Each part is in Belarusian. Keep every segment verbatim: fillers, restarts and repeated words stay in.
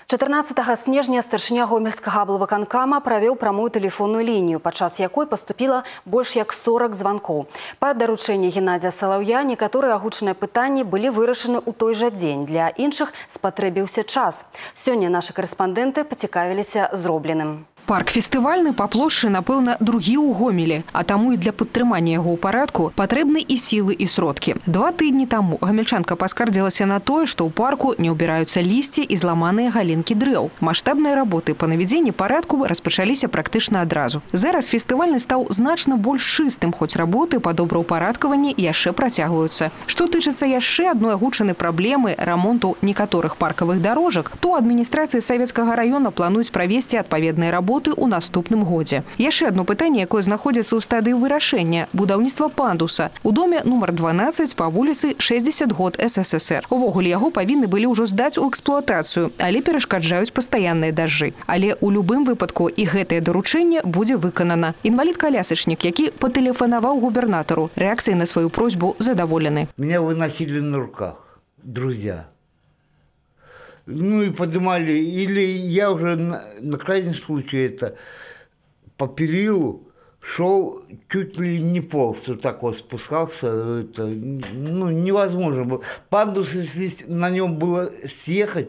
чатырнаццатага снежня старшыня гомельскага аблвыканкама правёў прамую тэлефонную лінію, падчас якой паступіла больш як сорок званкоў. Па даручэнні Геннадзя Салаўя некаторыя агучаныя пытанні былі вырашаны ў той жа дзень. Для іншых спатрэбіўся час. Сёння нашы карэспандэнты пацікавіліся зробленым. Парк фестывальны па плошчы, напэўна, другі ў Гомелі, а таму і для падтрымання яго ў парадку патрэбны і сілы, і сродкі. Два тыдні таму гамельчанка паскардзілася на тое, што ў парку не ўбіраюцца лісце і зламаныя галінкі дрэў. Маштабныя работы па навядзенні парадку распачаліся практычна адразу. Зараз фестывальны стаў значна больш чыстым, хоць работы па добраўпарадкаванні яшчэ працягваюцца. Што тычыцца яшчэ адной агучанай праблемы рамонту некаторых паркавых дарожак, то адміністрацыі Савецкага раёна плануюць правесці адпаведныя работы у наступным годзе. Яшчэ одно пытанне, якое знаходзіцца ў стадыі вырашэння – будаўніцтва пандуса у доме нумар дванаццаць па вуліцы шэсцьдзесят год СССР. Увогуле яго павінны былі ўжо здаць у эксплуатацыю, але перашкаджаюць пастаянныя дажджы. Але ў любым выпадку і гэтае даручэнне будзе выканана. Інвалід-колясачнік, які патэлефанаваў губернатару, рэакцыяй на сваю просьбу задаволены. Меня выносили на руках, друзья. Ну и поднимали, или я уже на, на крайний случай это по перилу шел, чуть ли не полз, вот так вот спускался, это, ну невозможно было. Пандус, если на нем было съехать,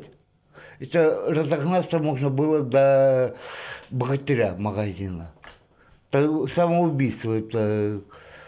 это разогнаться можно было до богатыря магазина. Это самоубийство, это...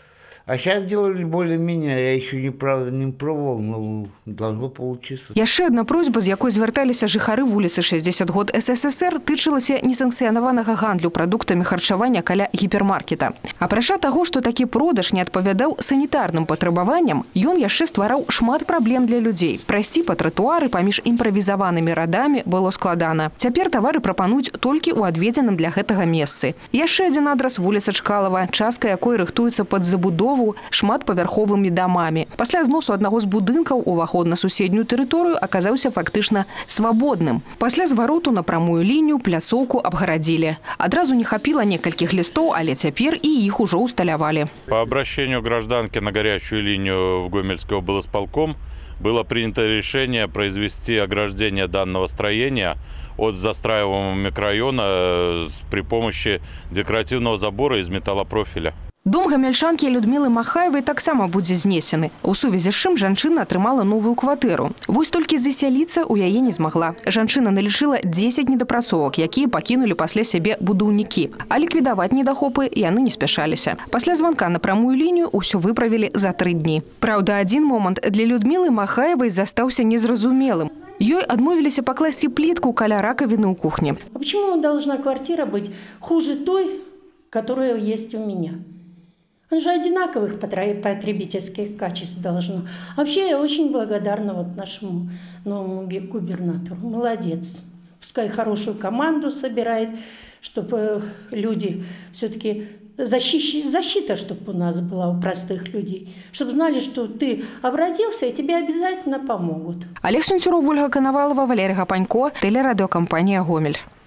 А сейчас сделали более-менее, я еще не, правда, не пробовал, но должно получиться. Яшчэ одна просьба, з якой звярталіся жыхары вуліцы шэсцьдзесят год СССР, тычылася несанкцыянаванага гандлю прадуктамі харчавання каля гіпермаркета. Апрача таго, што такі продаж не адпавядаў санітарным патрабаванням, ён яшчэ ствараў шмат праблем для людзей. Прайсці па тратуары паміж імправізаванымі радамі было складана. Цяпер тавары прапануюць толькі ў адведзеным для гэтага месцы. Яшчэ адзін адрас вуліца Чкалова, частка якой рыхтуецца пад забудову шматпавярховымі дамамі. Пасля зносу аднаго з будынкаў уваход на суседнюю тэрыторыю аказаўся фактычна свабодным. Пасля звароту на прамую лінію пляцоўку абгарадзілі. Адразу не хапіла некалькіх лістов, але цяпер і іх ужо усталявалі. По обращению гражданки на горячую линию в Гомельский облсполком было принято решение произвести ограждение данного строения от застраиваемого микрорайона при помощи декоративного забора из металлопрофиля. Дом гамельчанкі Людмілы Махаевай таксама будзе знесены. У сувязі з чым жанчына атрымала новую кватэру. Вось толькі засяліцца ў яе не змагла. Жанчына налічыла дзесяць недапрацовак, якія пакінулі пасля сябе будаўнікі. А ліквідаваць недахопы яны не спяшаліся. Пасля званка на прамую лінію ўсё выправілі за тры дні. Праўда, адзін момант для Людмілы Махаевай застаўся незразумелым. Ёй адмовіліся пакласці плітку каля ракавіны ў кухні. А почему должна квартира быть хуже той, которая есть у меня? Он же одинаковых потребительских качеств должно. Вообще я очень благодарна вот нашему новому губернатору. Молодец. Пускай хорошую команду собирает, чтобы люди все-таки защита, защита, чтобы у нас была у простых людей. Чтобы знали, что ты обратился, и тебе обязательно помогут. Олег Сунцюров, Ольга Коновалова, Валерий Гапанько, телерадиокомпания «Гомель».